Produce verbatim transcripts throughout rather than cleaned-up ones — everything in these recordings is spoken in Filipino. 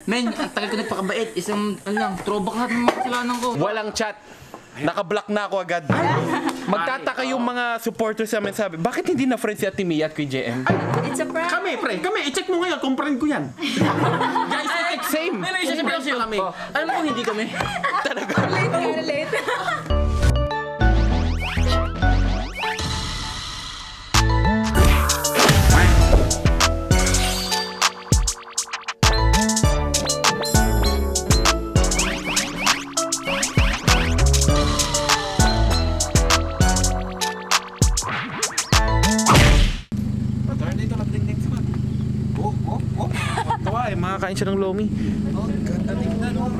Men, ang tagal ko nagpakabait. Isang, ano lang, throwback lahat ng mga kasalanan ko. Walang chat. Naka-block na ako agad. Magtataka yung mga supporters namin sabi, bakit hindi na friends si Ate Mia at kay J M? It's a prank. Kami, pre. Kami, i-check mo ngayon kung friend ko yan. Guys, I Same. May may isa sabihin ko sa'yo kami. Alam mo kung hindi kami? Talaga. Late ka, late. Makakain siya ng lomi. Oh, ganda tignan, oh.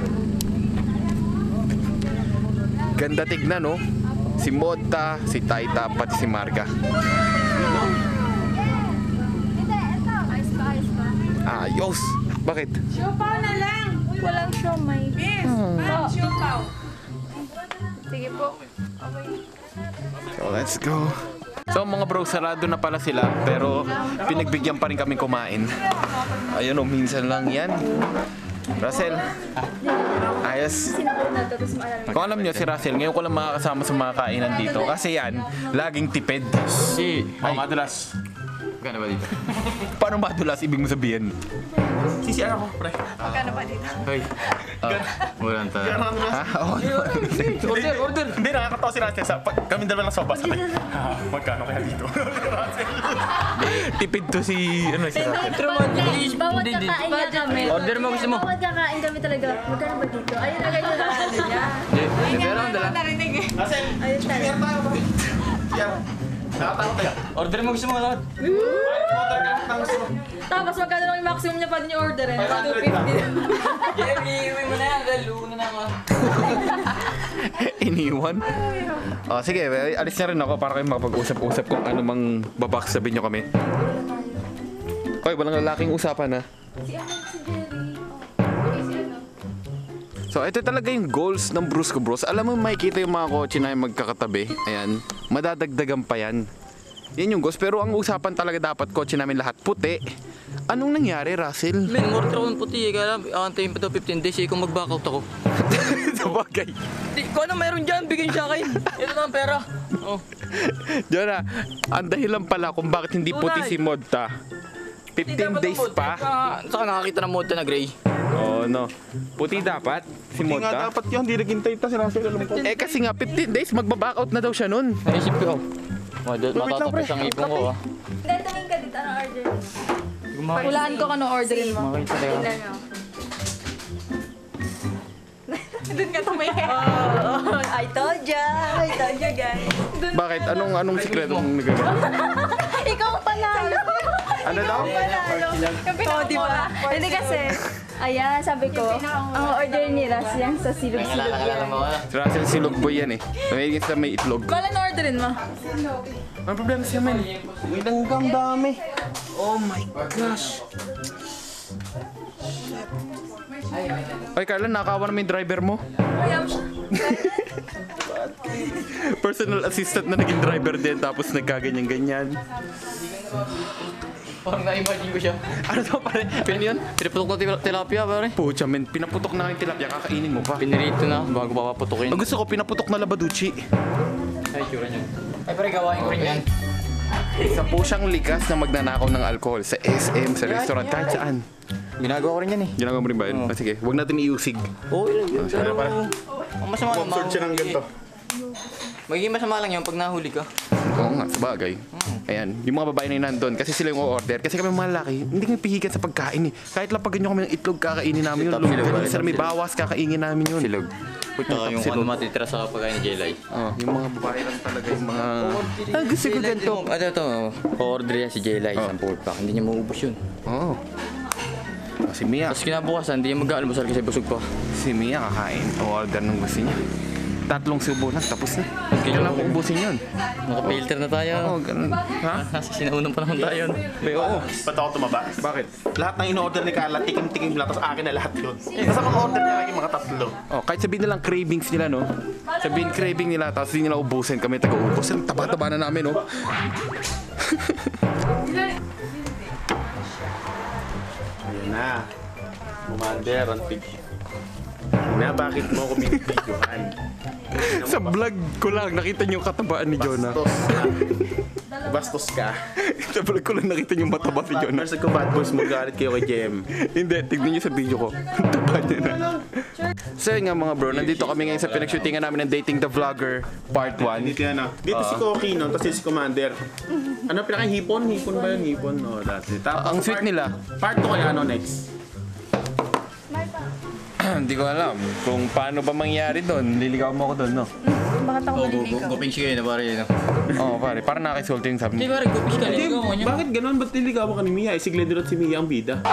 Ganda tignan, no? Si Modta, si Taita, pati si Marga. Ayos! Bakit? Siopaw na lang. Walang siomay. Miss, ma'am, siopaw. Sige po. Okay. So, let's go. So mga bro, sarado na pala sila pero pinagbigyan pa rin kami kumain. Ayun o, minsan lang yan. Russell, ayos. Kung alam nyo si Russell, ngayon ko lang makakasama sa mga kainan dito kasi yan, laging tipid. Si, Ay, madulas. Gana ba dito? paano madulas ibig mo sabihin? C C R ako, pre. Magkano ba dito? Hoy. Ah, walang talaga. Ha? Oo. Order, order. Hindi, nakakatawa si Russell. Sa, pag, kami dalawa lang sa bus. Ah, magkano kaya dito? Tipid to si, ano si Russell. Bawat Hindi, hindi. kakain niya kami. Order mo, gusto mo? Bawat kakain kami talaga. Magkano ba dito? Ayun na ganyan na ano niya. Hindi, pero ang dala. Narinig eh. Russell, Ayun talaga. tayo ba? Yan. Nakatawa kaya? Order mo, gusto mo lahat. Order ka ng gusto mo. Tapos magkano lang yung maximum niya pa din yung order eh. five hundred two fifty. Jeremy, iuwi mo na yan. Dahil luna na ako. Iniwan? Oh, sige, alis na rin ako para kayo makapag-usap-usap kung ano mang babak sabihin nyo kami. Oy, walang lalaking usapan ha. Si ano, si Jerry. Oh, si ano. So, ito talaga yung goals ng Brusco Bros. Alam mo, makikita yung mga kotse na yung magkakatabi. Ayan, madadagdagan pa yan. Yan yung goals. Pero ang usapan talaga dapat, kotse namin lahat puti. Anong nangyari, Russell? Men, order ako ng puti eh. Kaya aantayin pa daw fifteen days eh kung mag-back out ako. Sabagay. Di, kung ano mayroon dyan, bigyan siya akin. Ito na ang pera. Oh. Diyan na, ang dahilan pala kung bakit hindi puti si Modta. fifteen days pa. Saka nakakita ng Modta na gray. Oh, no. Puti dapat si Hindi nga Modta. dapat yun. Hindi naghintay ito si Russell. Alam ko. Eh kasi nga fifteen days magba-back out na daw siya nun. Naisip ko. Matatapos ang ipon ko ah. Hindi, tumingin ka dito. Anong order mo? Hulaan ko kung anong orderin mo. Makita tayo. Tingnan mo. Doon ka tumingin. I told ya. I told you guys. Bakit? Anong anong sikreto mong nagagawa? Ikaw panalo. Ano daw? Panalo. Yung Oh, di ba? Hindi kasi, ayan, sabi ko, ang order ni Ras yan sa silog-silog yan. Si Russell silog boy yan eh. May sa may itlog. Kala na orderin mo? Ang problema siya man. May langgang dami. Oh my gosh. Ay Carla, nakawa na may driver mo. Ayaw siya. Personal assistant na naging driver din tapos nagkaganyan-ganyan. Parang na-imagine ko siya. Ano daw pare? Ano yun? Pinaputok na til- tilapia pare. Pucha men, pinaputok na yung tilapia, kakainin mo pa. Pinirito na bago papaputukin. Ang gusto ko, pinaputok na labaduchi. Ay, tsura niya. Ay, pare, gawain ko rin yan. Isa po siyang likas na magnanakaw ng alcohol sa S M, sa restaurant, kahit saan. Ginagawa ko rin yan eh. Ginagawa mo rin ba yun? Ah, sige, huwag natin iusig. Oo, ilang yun. Pero, ang masama lang. Search siya ng ganito. Magiging masama lang yun pag nahuli ka. Oo nga, sabagay. Ayan, yung mga babae na yun nandun, kasi sila yung order. Kasi kami mga lalaki, hindi kami pihigan sa pagkain eh. Kahit lang pag ganyan kami ng itlog, kakainin namin yun. Top silog, Ganun pare, sila top may silog. bawas, kakainin namin yun. Silog. Puta Ay, yung silog. ano matitira sa pagkain ni Jelay. Oh, yung mga babae lang talaga yung mga... Ah, gusto ko ganito. Ano ito? O-order yan si Jelay, isang four pack. Hindi niya maubos yun. Oo. Oh, si Mia. Tapos kinabukasan, hindi niya mag-aalmusal kasi busog pa. Si Mia kakain. O-order ng gusto niya. Tatlong subo na, tapos na. Kailan ko ubusin yun? Naka-filter na tayo. Oo, ganun. Ha? Nasa sinaunang panahon tayo. May oo. Ba't ako tumaba? Bakit? Lahat ng in-order ni Carla, tikim-tikim lang, tapos akin na lahat yun. Kasi mga order niya lagi mga tatlo. Oh, kahit sabihin nilang cravings nila, no? Sabihin craving nila, tapos hindi nila ubusin, kami taga-ubos. Ang taba-taba na namin, no? Ayan na. Commander, antik. Na, bakit mo ako binibidyohan? Sa vlog ko lang, nakita niyo yung katabaan ni Jonah. Bastos ka. Bastos ka. Sa vlog ko lang nakita niyo yung mataba si Jonah. Nasa ko bad boys, magalit kayo kay J M. Hindi, tignan niyo sa video ko. Taba niya na. So yun nga mga bro, nandito kami ngayon sa pinag-shootingan namin ng Dating the Vlogger Part one. Dito yan ah. Dito si Koki no, tapos si Commander. Ano pinaka hipon? Hipon ba yun? Hipon? No, dati. Tapos Ang sweet part- nila. Part two kaya ano next? Hindi ko alam kung paano ba mangyari doon. Liligaw mo ako doon, no? Bakit ako maliligaw? Guping siya na pare yun. Oo, pare. Parang nakakisulti yung sabi Hindi mo. pare, guping ka. Hindi, Ligaw mo niya. bakit ganun? Ba't niligawan ka ni Mia? Eh, si Glendon at si Mia ang bida.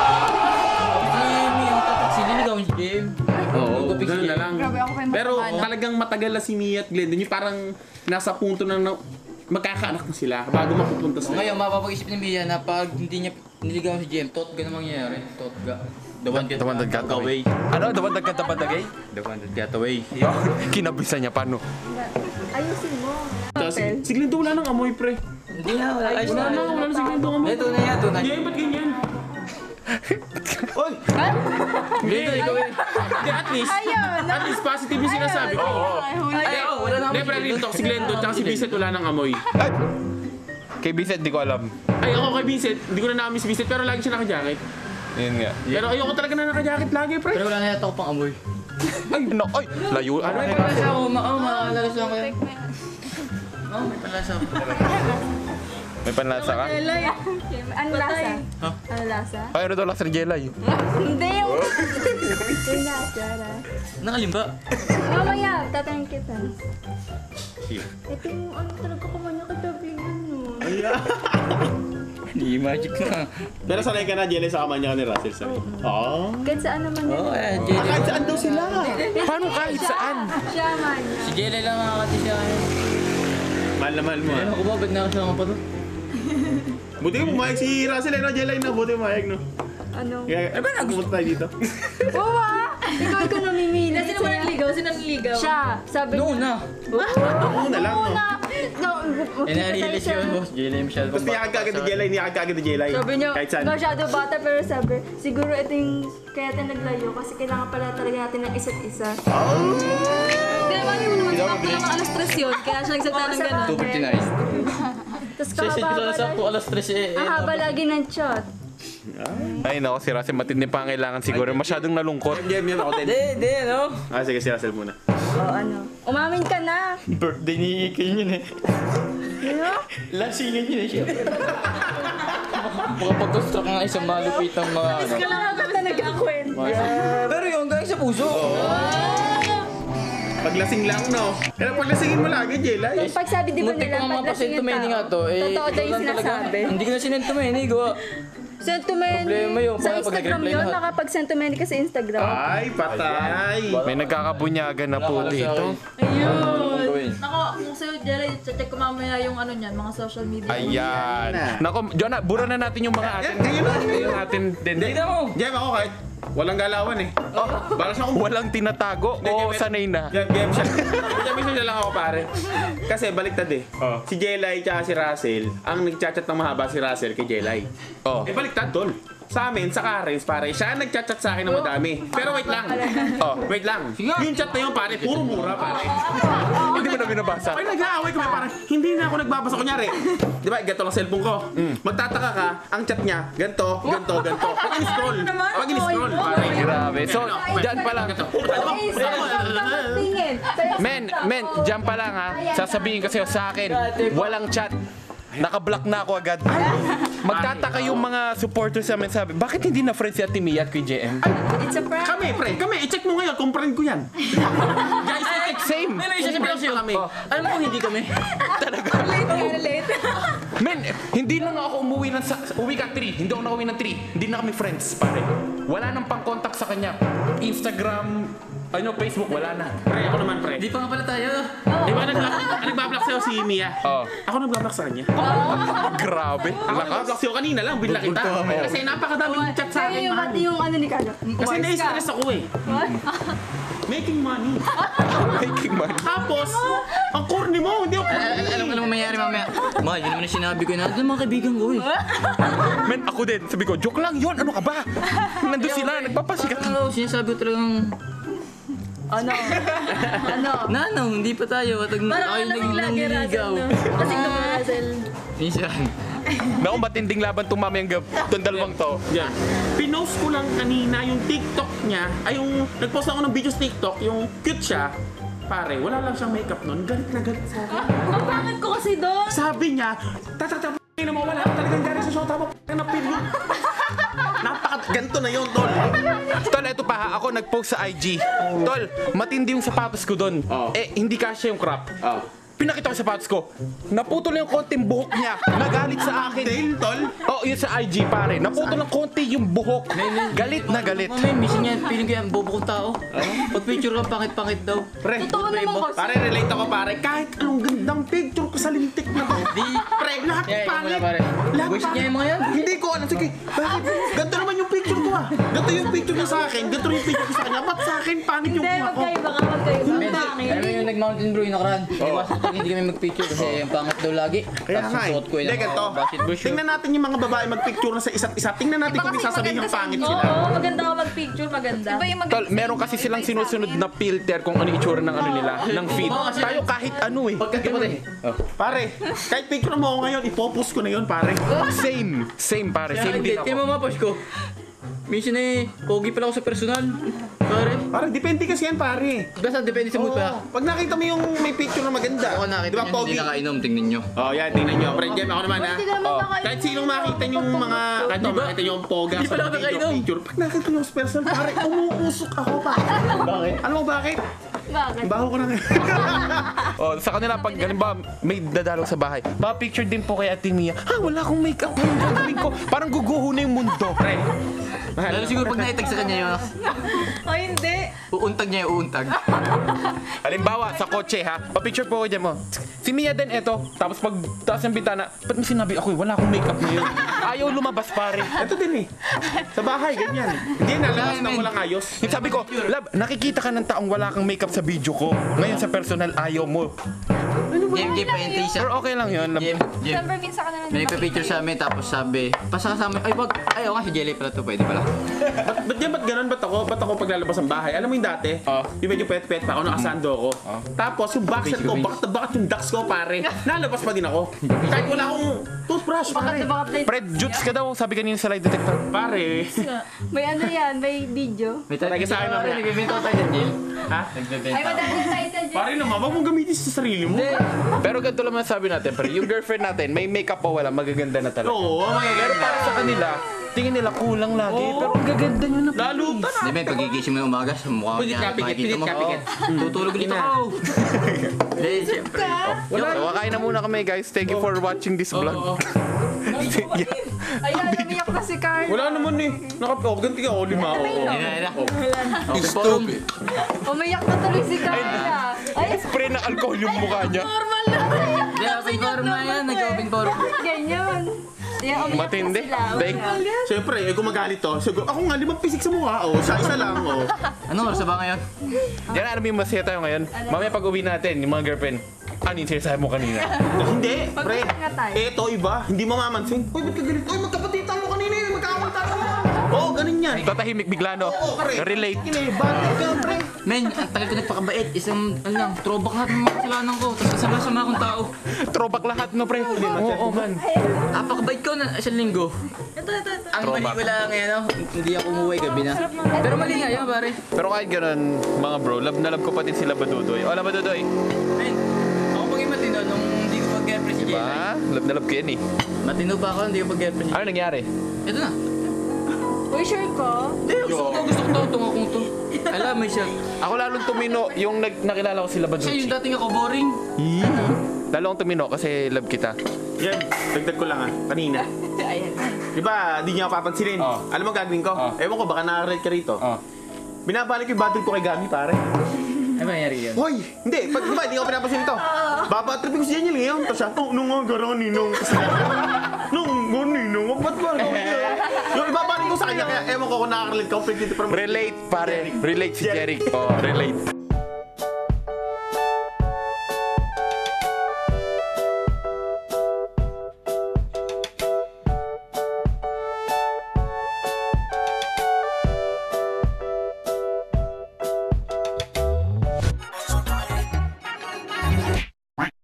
Ay, yung tatak si Liligaw si Jim. Oo, guping ganun siya. na lang. Grabe ako pa yung Pero mataba, no? talagang matagal na si Mia at Glendon. Yung parang nasa punto na, na magkakaanak na sila bago mapupunta sa... Ngayon, mapapag-isip ni Mia na pag hindi niya niligaw si Jim, tot ga na mangyayari. Tot ga. The one that The one that got away. Ano? The one that got away? The one that got away. Kinabisan niya, paano? Ayusin mo. Si, si Glendon wala nang amoy, pre. Hindi na, wala. Ayos Wala na, wala na si Glendon amoy. Ito na yan, ito na. Hindi, ba't ganyan? Oy! Hindi, ikaw eh. Hindi, at least, at least positive yung sinasabi ko. Ay, oh, wala na. Hindi, pero dito si Glendon tsaka si Vincent wala nang amoy. Ay! Kay Vincent, di ko alam. Ay, ako kay Vincent, hindi ko na namin si Vincent, pero lagi siya naka-jacket. Yun nga. Pero ayoko talaga na naka-jacket lagi, pre. Pero wala na yata ako pang amoy. Ay, no, ay! Layo. Ano? May panlasa ako, ma oh, makakalalas lang kayo. Oo, may panlasa ako. May panlasa ka? Ano lasa? Ano lasa? Ay, ano daw lasa ni Jelay? Hindi yung... Yung lasa. Nakalimba. Mamaya, tatanong kita. Ito yung ano talaga kumanya katabi nun. Hindi, magic na. Pero sanay ka na, Jelly, sa kamanya ka ni Russell, sabi. Oo. Kahit saan naman yun. Oo, eh, Ah, Jelly. kahit saan daw sila. Paano kahit saan? Siya man niya. Si Jelly lang makakati siya. Mahal na mahal mo, Ay, ah. ako ba, ba't nakasama pa to? Buti mo pumayag si Russell, eh, no? Jelly, no? Buti pumayag, no? Ano? Kaya, ano ba pumunta tayo dito? Oo ah! Ikaw ikaw namimili. Sino ba nagligaw? Sino nagligaw? Siya. Sabi Noon na. Ako na lang, no? Una. No, Eh, narilis yun, boss. Jelly, masyado Tapos niyakag ka agad ni Jelly, niyakag ka agad ni Jelly. Sabi niya, Kahit saan. masyado bata pero sabi, siguro ito yung kaya tayo naglayo kasi kailangan pala talaga natin ng isa't isa. Hindi naman yung naman sakto naman alas tres yun. Kaya siya nagsalita ng gano'n. two fifty-nine. Tapos Sa isip ko kahaba lang sakto, alas tres eh. ang haba lagi ng shot. Ay, nako, si Russell matindi pa ang kailangan siguro. Masyadong nalungkot. Game yun ako, din. Hindi, hindi, ano? Ah, sige, si Russell muna. O ano? Umamin ka na! Birthday ni Ken yun eh. Ano? Lasingan yun eh siya. Makapag-construct nga isang malupitang mga ano. Kailangan ka na nagkakwento. Pero yung galing sa puso. Paglasing lang, no? Pero paglasingin mo lagi, Jelly. Pag sabi di ba Muntik nila, pa nga paglasing yung mapasento nga to. tao. Eh, Totoo daw yung ikaw lang talaga. sinasabi. Hindi ko na sinento meni, gawa. Sentumeni. Problema yun, Sa paano pag Instagram nag-reply yun, lahat? nakapag-sentumeni ka sa Instagram. Ay, patay. May nagkakabunyagan na po dito. Ayun. Gawin. Nako, kung sa'yo, Jelly, check ko mamaya yung ano niyan, mga social media. Ayan. Nako, Jonah, bura na natin yung mga atin. Ngayon na, ngayon Yung atin din. Hindi na mo. Jem, ako kahit walang galawan eh. Bala siya kung... Walang tinatago o sanay na. Jem, Jem siya. Jem, siya lang ako pare. Kasi baliktad eh. Oh. Si Jelay tsaka si Russell, ang nagchat-chat ng mahaba si Russell kay Jelay. Oh. Eh baliktad tol. Sa amin, sa Karens, pare, siya ang nagchat-chat sa akin ng madami. Pero wait lang. Oh, wait lang. Yung chat na yun, pare, puro mura, pare. Hindi mo na binabasa. Pag nag-aaway kami, parang hindi na ako nagbabasa. Kunyari, di ba, ganito lang cellphone ko. Magtataka ka, ang chat niya, ganito, ganito, ganito. Pag in-scroll, pag in-scroll, pare. Grabe. So, dyan pa lang. Ay, sa tingin. Men, men, dyan pa lang ha. Sasabihin kasi sa akin, walang chat. Naka-block na ako agad. Magtataka yung mga supporters namin sabi, bakit hindi na friends si Ate Mia at kay J M? It's a prank. Kami, pre, kami, i-check mo ngayon kung friend ko yan. Guys, i-check same. May may isasabihin ko sa'yo. Kami. Alam mo kung hindi kami. Talaga. Late ka, late. Men, hindi na nga ako umuwi ng, sa- uwi ka three. Hindi ako nakauwi ng three. Hindi na kami friends, pare. Wala nang pang-contact sa kanya. Instagram, ano, Facebook, wala na. Pre, ako naman, pre. Hindi pa nga pala tayo. Di ba nagla- nagbablock sa'yo si Mia? Oo. Ako nagbablock sa kanya. Grabe, Ako lakas. nagbablock sa'yo kanina lang, binla kita. Kasi napakadaming chat sa akin, yung, man. pati yung ano ni Carlo. Kasi na-stress ako eh. What? Making money. Making money. Tapos, ang corny mo, hindi ako Al- al- Alam ko naman mayayari mamaya. Ma, yun naman yung sinabi ko na. Doon mga kaibigan ko eh. Men, ako din. Sabi ko, joke lang yun. Ano ka ba? Nandun sila, nagpapasikat. Ano, sinasabi ko talagang... Ano? Ano? Nano, hindi pa tayo. At Parang ay, ano nang bigla kay Russell, nanliligaw. no? Kasi ito kay Russell. Minsan. Naku, matinding laban itong mamayang gab. Itong dalawang to. Yan. Pinost ko lang kanina yung TikTok niya, ay yung, nagpost ako ng video sa TikTok, yung cute siya. Pare, wala lang siyang makeup nun. Galit na galit sa akin. Ang pangit ko kasi doon. Sabi niya, tatatap na mo, wala talagang galit sa shota mo. Na pili. Napaka, ganito na yun, tol. Tol, eto pa ha. Ako nag-post sa I G. Tol, matindi yung sapatos ko doon. Oh. Eh, hindi kasya yung crop. Oh. Pinakita ko yung sapatos ko. Naputol yung konting buhok niya. Nagalit sa akin. Tail, tol. Oh, yun sa I G, pare. Naputol ng konti yung buhok. Galit na galit. Mamaya, minsan yan, feeling ko yan, bobo kong tao. Pag picture lang, pangit-pangit daw. Pre, Totoo naman kasi. pare, relate ako, pare. Kahit anong gandang picture ko sa lintik na to. Di. Pre, lahat Yeah, yung pangit. mga pare. Lahat Wish niya yung mga yan. Hindi ko alam. Sige, bakit? Ganito naman yung picture ko ah. Ganito yung picture niya sa akin. Ganito yung picture ko sa kanya. Ba't sa akin pangit yung Hindi, kuha ko? magkaiba ka, magkaiba. Hindi. Ang pangit. Alam mo yung nag-mountain bro yung nakaraan. Iwasan pag hindi kami mag-picture kasi yung pangit daw lagi. Kaya Tapos nga eh. susuot ko yun Hindi, ang ganito. mga basketball shoe. Tingnan natin yung mga babae magpicture na sa isa't isa. Tingnan natin kung may sasabihin yung pangit sila. Oo, maganda ka mag-picture, maganda. Iba yung Tol, meron kasi silang sinusunod na filter kung ano yung itsura ng ano nila, ng feed. Tayo kahit ano eh. Pagkakipot eh. Pare, kahit picture mo ako ngayon, ipopost ko na yun, pare. Same. Same, pare. Same din Kaya ako. mo mapost ko. Minsan eh, pogi pala ako sa personal. Pare. Pare, depende kasi yan, pare. Basta depende sa mood pa. Oo. Pag nakita mo yung may picture na maganda, Ako di nakita ba, nyo, pogi? hindi nakainom, tingnan nyo. Oh, yan, tingnan nyo. Pre, Jem, ako naman ha. Hindi ka naman Oh. nakaiba. Kahit sinong makita yung mga, kahit Di ba? makita yung poga Di sa pala video nakainom. picture, pag nakita nyo sa personal, pare, umuusok ako pa. Bakit? Alam mo bakit? Bakit? Baho ko na ngayon. Oh, sa kanila pag halimbawa may dadalaw sa bahay. Pa-picture din po kay Ate Mia. Ha, wala akong makeup. Ano gagawin ko? Parang guguho na yung mundo. Pre, Lalo siguro pag naitag sa kanya yun, O hindi. uuntag niya yung uuntag. Halimbawa, sa kotse ha, pa-picture po ko dyan mo. Si Mia din eto. Tapos pag taas ng bintana, ba't mo sinabi ako, wala akong makeup ngayon? Ayaw lumabas pare. ito din eh. Sa bahay, ganyan. Hindi na, labas na walang ayos. Yung sabi ko, Lab, nakikita ka ng taong wala kang makeup sa video ko. Ngayon sa personal, ayaw mo. Jem, Jem, pa-entry siya. Pero okay lang yun. Jem, Jem. December minsan ka na lang. May nagpa-picture sa amin tapos sabi, pasa ka sa amin, ay wag, ay oo nga si Jelly pala to, pwede pala. Ba't, ba't yan, ba't ganun? Ba't ako? Ba't ako paglalabas ng bahay? Alam mo yung dati? Oh. Yung medyo pet-pet pa ako, nakasando ako. Tapos yung boxer ko, bakat na bakat yung ducks ko, pare. Nalabas pa din ako. Kahit wala akong toothbrush, pare. Baka play. Fred, jutes ka daw, sabi kanina sa lie detector. Pare. May ano yan, may video. May Talaga sa akin mamaya. Nagbibenta ko tayo dyan, Jel. Ha? Nagbibenta Ay, ako. madaming title dyan. Pare naman, wag mong gamitin sa sarili mo. Pero ganito lang sabi natin, pre, yung girlfriend natin, may makeup o wala, magaganda na talaga. Oo, Pero para sa kanila, tingin nila kulang lagi, Oo. pero ang gaganda nyo na. lalo pa na. Hindi ba, pagigising mo ng umaga sa mukha Pwede niya, ka, pikit, makikita pikit mo, ka, pikit. oh, tutulog ulit Ina. ako. Hindi, siyempre. Wala. So, kain na muna kami guys. Thank you for watching this vlog. Ayan, namiyak na si Carl. Wala naman eh. Naka-oh, ganti ka, oh, lima. Oo. Ayun na, ayun na. Okay, forum. Umiyak na tuloy si Carl. Ay, Spray ng alcohol yung mukha niya. normal na. Hindi, open forum na yan, nag-open forum. Ganyan. Yan, umiyak Matindi. na sila. Dahil- Siyempre, eh, kung magalit to, siguro, ako nga, limang pisik sa mukha, oh. Siya isa lang, oh. Ano oras na ba ngayon? Yan, alam mo yung masaya tayo ngayon. Mamaya pag uwi natin, yung mga girlfriend, ano yung sinasabi mo kanina? Hindi, pre. nga tayo. Eto, iba. Hindi mamamansin. Uy, ba't ka galit? Uy, magkapatitan mo kanina eh. Magkaawal tayo. Oo, ganun yan. Tatahimik bigla, no? Oo, pre. Relate. Kinebate ka, pre. Men, ang tagal ko nagpakabait. Isang, ano lang, throwback lahat ng mga kasalanan ko. Tapos kasama-sama akong tao. Throwback lahat, no, pre? Oo, oh, man. Apakabait ko na isang linggo. Ito, ito, ito. Ang mali ko lang ngayon, no? Hindi ako umuwi gabi na. Pero mali nga yun, pare. Pero kahit ganun, mga bro, love na love ko pa din sila Badudoy. O, Badudoy. Men, ako pag matino nung hindi ko pag-girlfriend si Jelly. Diba? Love na love ko yan eh. Matino pa ako, hindi ko pag-girlfriend si Ano nangyari? Ito na. Uy, sure ko. Hindi, gusto ko to, gusto ko to, tungo kong to. Alam, may siya. Ako lalong tumino yung nag nakilala ko sila Siya Baduchi. yung dating ako boring. Lalo akong tumino kasi love kita. Yan, dagdag ko lang ah. Kanina. Ayan. Di ba, di niya ako papansinin. Oh. Alam mo gagawin ko? Oh. Ewan ko, baka nakaread ka rito. Oh. binabalik ko yung battery ko kay Gami, pare. Ano ba nangyari yun? Hoy! Hindi, pag di ba, hindi ko pinapasin ito. Babatripin ko si Daniel ngayon. Tapos siya, oh, nung nga gano'n, ninong. Nung gano'n, ninong. Ba't ba? Yung ibabalik ko sa kanya, kaya ewan ko kung nakaka-relate ka. Relate, pare. Relate si Jeric. Oh, relate.